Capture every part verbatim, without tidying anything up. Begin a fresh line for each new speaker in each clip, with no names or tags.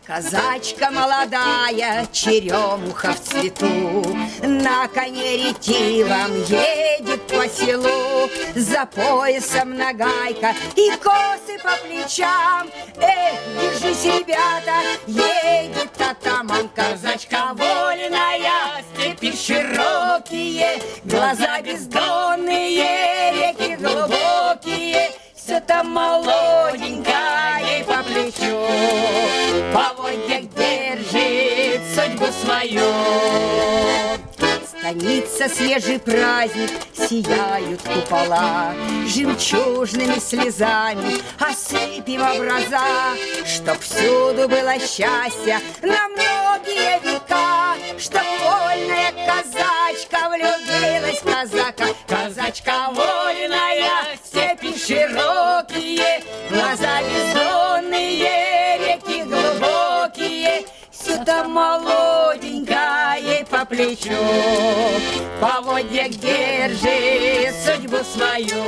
Казачка молодая, черемуха в цвету, на коне ретивом едет по селу, за поясом нагайка и косы по плечам. Эх, держись, ребята, едет атаман. Казачка вольная, степи широкие, глаза бездонные, реки глубокие, все там молоденькая ей по плечу, поводья держит судьбу свою. Станица, свежий праздник, сияют купола, жемчужными слезами осыпем образа, чтоб всюду было счастье на многие века, чтоб вольная казачка влюбилась в казака. Казачка вольная, степи широкие, глаза бездонные, реки глубокие, все там молоденькая ей по плечу, поводья держит судьбу свою.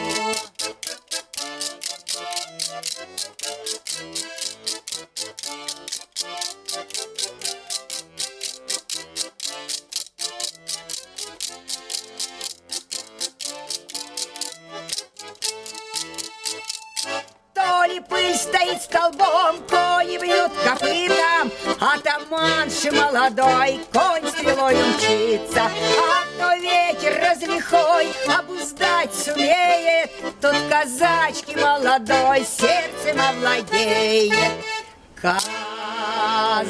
То ли пыль стоит столбом, кони бьют копытом, атаманши молодой, конь стрелой мчится, а то ветер разлихой обуздать сумеет, тут казачки молодой сердцем овладеет. Казачка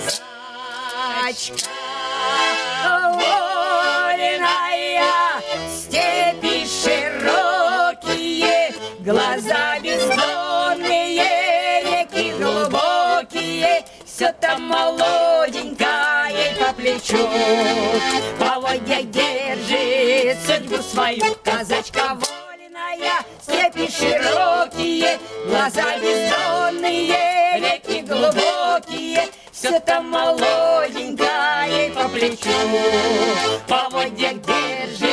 вольная, степи широкие, глаза бездонные, реки глубокие, все там молоденькая ей по плечу, поводья держит судьбу свою. Казачка вольная, степи широкие, глаза бездонные, реки глубокие, все там молоденькая ей по плечу, поводья держит